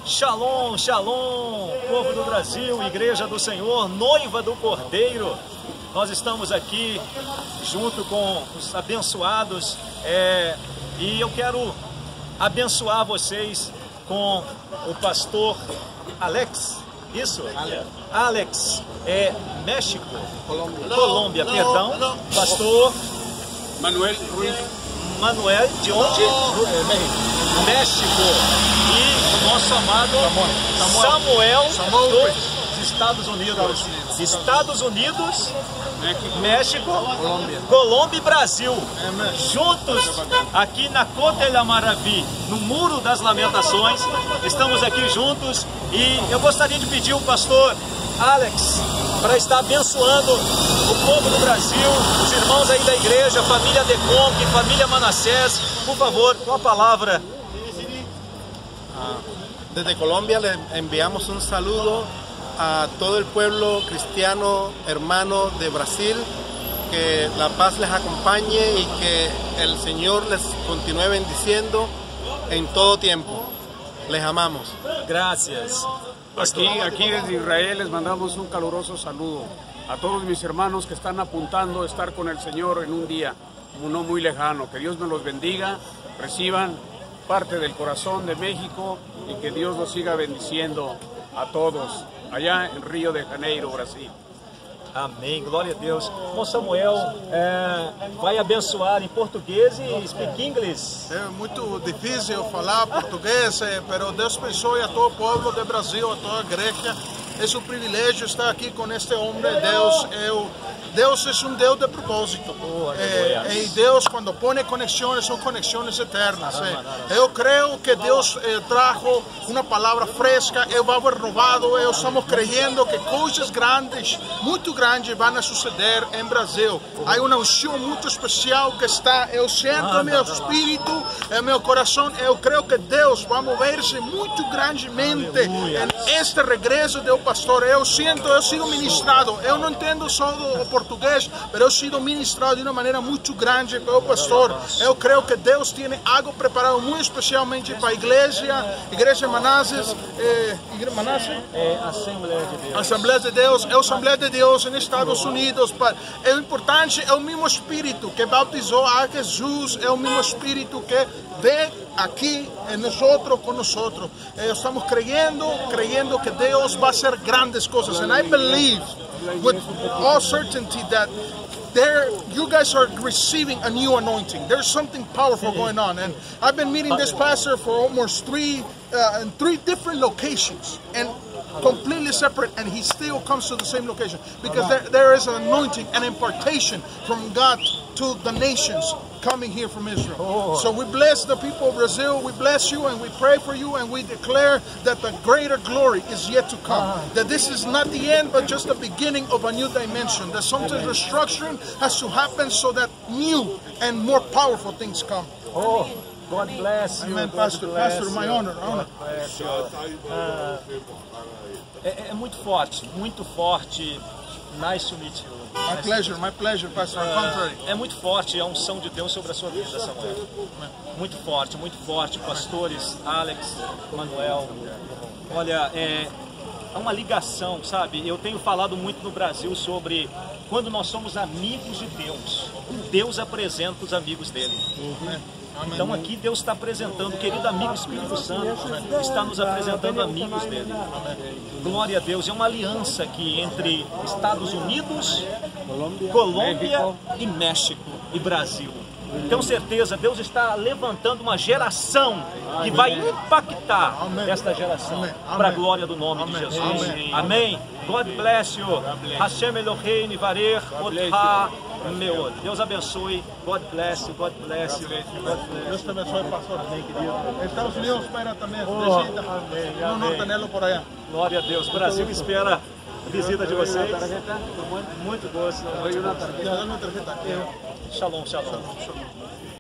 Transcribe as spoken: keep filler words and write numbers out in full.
Shalom, shalom, povo do Brasil, Igreja do Senhor, noiva do Cordeiro. Nós estamos aqui junto com os abençoados é, e eu quero abençoar vocês com o pastor Alex, isso? Alex, Alex é México, Colômbia, Colômbia, não, perdão, não, não. pastor Manuel Ruiz, Manuel, de onde? México. México. E o nosso amado Samuel, Samuel dos Estados Unidos. Estados Unidos, México, México, Colômbia, Colômbia e Brasil. É, Juntos aqui na Côte de Maravilha, no Muro das Lamentações. Estamos aqui juntos e eu gostaria de pedir ao pastor Alex para estar abençoando o povo do Brasil, os irmãos aí da igreja, família Decomp, família Manassés. Por favor, com a palavra. Desde Colombia le enviamos un saludo a todo el pueblo cristiano hermano de Brasil, que la paz les acompañe y que el Señor les continúe bendiciendo en todo tiempo. Les amamos. Gracias. Aquí, aquí desde Israel les mandamos un caluroso saludo a todos mis hermanos que están apuntando a estar con el Señor en un día no muy lejano. Que Dios me los bendiga, reciban parte del corazón de México y que Dios los siga bendiciendo a todos allá en Rio de Janeiro, Brasil. Amém, glória a Deus. Bom, Samuel é, vai abençoar em português e speak English. É muito difícil falar português, mas Deus abençoe a todo o povo do Brasil, a toda a igreja. É um privilégio estar aqui com este homem. Deus é o Deus é um Deus de propósito. Oh, é, e Deus, quando põe conexões, são conexões eternas. É. Eu creio que Deus é, trajo uma palavra fresca, eu vou renovado, eu estamos crendo que coisas grandes, muito grandes, vão suceder em Brasil. Há uma unção muito especial que está, eu sinto no meu espírito, no meu coração, eu creio que Deus vai mover-se muito grandemente em este regresso do pastor. Eu sinto, eu sigo ministrado, eu não entendo só o português, mas eu sido ministrado de uma maneira muito grande pelo pastor. Eu creio que Deus tem algo preparado muito especialmente para a igreja, igreja Manassés, eh, igreja Manassés? É Assembleia de Deus. Assembleia de Deus, é a Assembleia de Deus nos Estados Unidos. É o importante, é o mesmo Espírito que bautizou a Jesus, é o mesmo Espírito que vem aqui em nós, com nós. Estamos creyendo, creyendo que Deus vai fazer grandes coisas. And I believe with all certainty that there, you guys are receiving a new anointing. There's something powerful going on, and I've been meeting this pastor for almost three, uh, in three different locations, and completely separate, and he still comes to the same location because there, there is an anointing, an impartation from God to the nations coming here from Israel. Oh. So we bless the people of Brazil, we bless you, and we pray for you, and we declare that the greater glory is yet to come. Uh -huh. That this is not the end, but just the beginning of a new dimension. That sometimes restructuring has to happen so that new and more powerful things come. Oh. God bless you. Amen, God Pastor. bless Pastor, my you. honor. honor. Ah, é, é muito forte, muito forte. Nice to meet you. My nice pleasure, my pleasure, Pastor. Ah, Contrary. é muito forte a unção de Deus sobre a sua vida, Samuel. Muito forte, muito forte. Pastores, Alex, Manuel. Olha, é, é uma ligação, sabe? Eu tenho falado muito no Brasil sobre quando nós somos amigos de Deus. Deus apresenta os amigos dele. Uhum. Então aqui Deus está apresentando, querido amigo Espírito Santo, está nos apresentando amigos dele. Glória a Deus, é uma aliança aqui entre Estados Unidos, Colômbia e México e Brasil. Tenho certeza, Deus está levantando uma geração que vai impactar esta geração para a glória do nome de Jesus. Amém. God bless you. Hashem Eloheinu Varer Otha Meod. Deus abençoe. God bless you. God bless you. God bless Deus te abençoe, pastor. Amém, querido. Estados Unidos espera também. Oh, Visita. amém, No amém. norte, por allá. Glória a Deus. Brasil espera a visita de vocês. Muito doce. Te doy una tarjeta. Shalom, shalom.